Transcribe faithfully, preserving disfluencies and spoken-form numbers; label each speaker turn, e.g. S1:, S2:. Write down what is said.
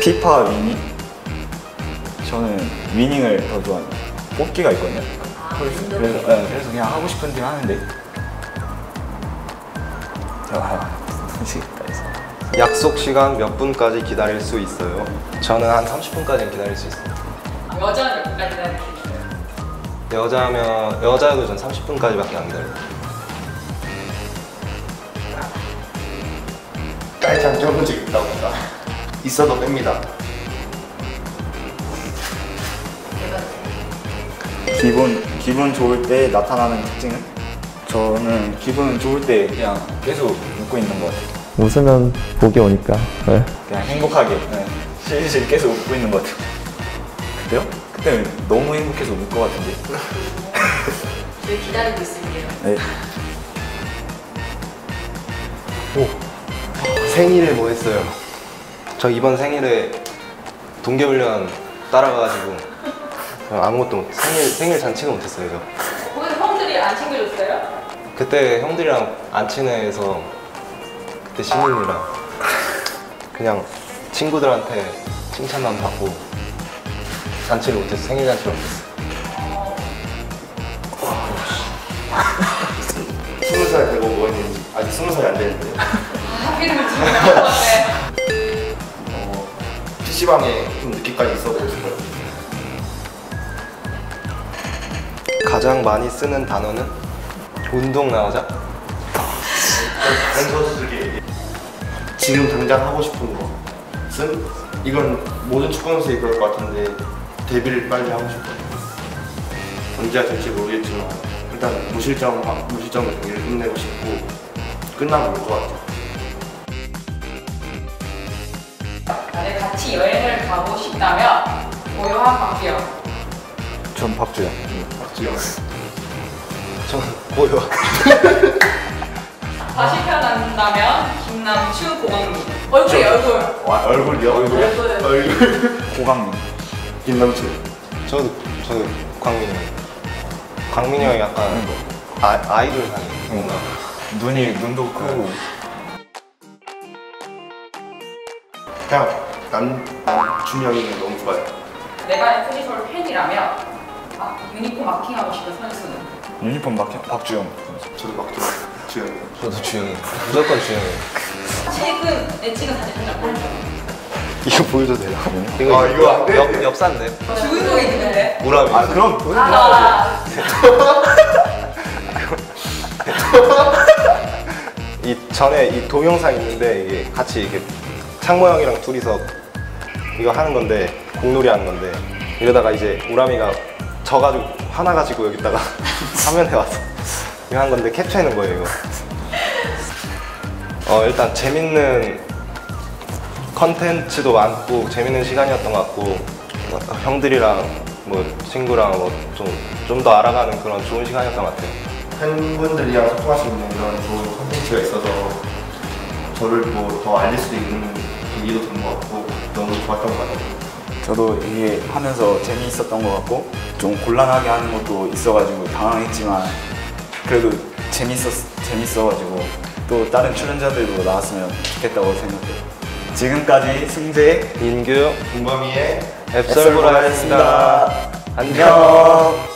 S1: 피파 위닝? 저는 위닝을 더 좋아합니다. 뽑기가 있거든요.
S2: 아,
S1: 그래서, 그래서, 네, 그래서 그냥 하고 싶은 팀 하는데.
S3: 약속 시간 몇 분까지 기다릴 수 있어요? 저는 한 삼십 분까지는 기다릴 수 있어요.
S2: 여자는 몇 분까지 기다릴 수 있어요?
S3: 여자면 여자도 전 삼십 분까지밖에 안 기다려요.
S4: 딸 장점은 있다고 봅니다. 있어도 뺍니다.
S1: 기분, 기분 좋을 때 나타나는 특징은? 저는 기분 좋을 때 그냥 계속 웃고 있는 것 같아요.
S5: 웃으면 복이 오니까. 네.
S1: 그냥 행복하게 네. 실실 계속 웃고 있는 것 같아요. 그때요? 그때는 너무 행복해서 울 것 같은데.
S2: 저희 기다리고 있을게요.
S1: 네.
S3: 오, 생일에 뭐 했어요? 저 이번 생일에 동계훈련 따라가가지고 아무것도 못, 생일, 생일 잔치도 못했어요. 저.
S2: 거기서 형들이 안 챙겨줬어요?
S3: 그때 형들이랑 안 친해서 그때 신인이랑 그냥 친구들한테 칭찬만 받고 잔치를 못했어. 생일 잔치를 못했어.
S4: 스무 살 되고 뭐 했는지 아직 스무 살이 안 되는데.
S2: 아, 이름을 지금 나왔는데.
S4: 어, 피시방에 좀 늦게까지 있어보고 싶어요.
S3: 가장 많이 쓰는 단어는 운동 나오자.
S4: 다른 선수들이 지금 당장 하고 싶은 것은 이건 모든 축구 선수들이 그럴 것 같은데 데뷔를 빨리 하고 싶어요. 언제 될지 모르겠지만 일단 무실점 무실점을 경기를 끝내고 싶고 끝나면 올 것 같아요.
S2: 만약에 같이 여행을 가고 싶다면 고요한 박지영.
S1: 전 박주영.
S4: 박지영.
S3: 저는 고요.
S2: 다시 태어난다면 김남추, 고강민. 얼굴이 얼굴.
S4: 와, 얼굴이요? 얼굴?
S2: 얼굴.
S4: 얼굴.
S1: 고강민.
S4: 김남철.
S3: 저도 저도 광민이 형. 광민이 형이 약간 아, 아이돌 상이 뭔가
S1: 눈이 눈도 크고.
S4: 그냥 남 남준영이 너무 좋아요.
S2: 내가 에프지솔 팬이라면 아, 유니폼 마킹하고 싶은 선수는?
S1: 유니폼 박, 박주영.
S4: 저도 박주영.
S3: 저도 주영이. 무조건 주영이.
S2: 최근에 찍은 사진 한 장 보여줘.
S3: 이거 보여줘도 돼요?
S4: 아, 이거 안 돼?
S3: 옆, 옆산데.
S2: 주인공이 있는데?
S3: 우람이.
S4: 아 그럼 보여줘.
S2: 아,
S3: 이 전에 이 동영상 있는데 이게 같이 이렇게 창모 형이랑 둘이서 이거 하는 건데 공놀이 하는 건데 이러다가 이제 우람이가 져가지고 화나가지고 여기다가 화면에 와서 이거 한 건데 캡처해놓은 거예요 이거. 어 일단 재밌는 컨텐츠도 많고 재밌는 시간이었던 것 같고 어, 형들이랑 뭐 친구랑 뭐 좀 좀 더 알아가는 그런 좋은 시간이었던 것 같아요.
S4: 팬분들이랑 소통할 수 있는 그런 좋은 콘텐츠가 있어서 저를 뭐 더 알릴 수도 있는 계기도 된 것 같고 너무 좋았던 것 같아요.
S1: 저도 이게 하면서 재미있었던 것 같고 좀 곤란하게 하는 것도 있어가지고 당황했지만 그래도 재밌었, 재밌어가지고 또 다른 출연자들도 나왔으면 좋겠다고 생각해요. 지금까지 승재,
S3: 민규,
S4: 김범희의
S3: 앱설보라였습니다.
S1: 안녕.